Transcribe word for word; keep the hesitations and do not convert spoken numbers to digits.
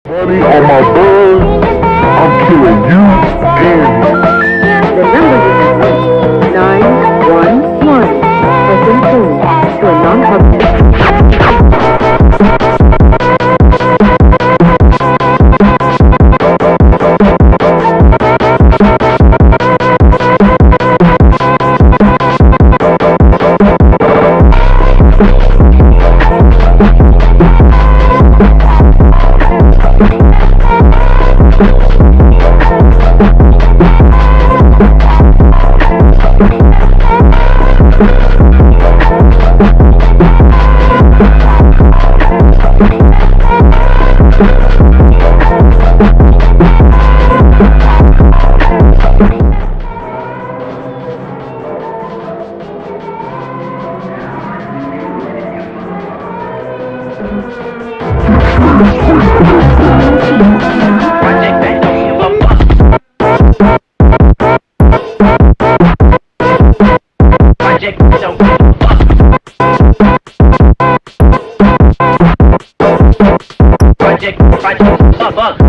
Money on my buzz, I'm killing you and you. The number is nine one one. Has been changed to a non-public. Project don't give a fuck. Project, project, fuck, fuck.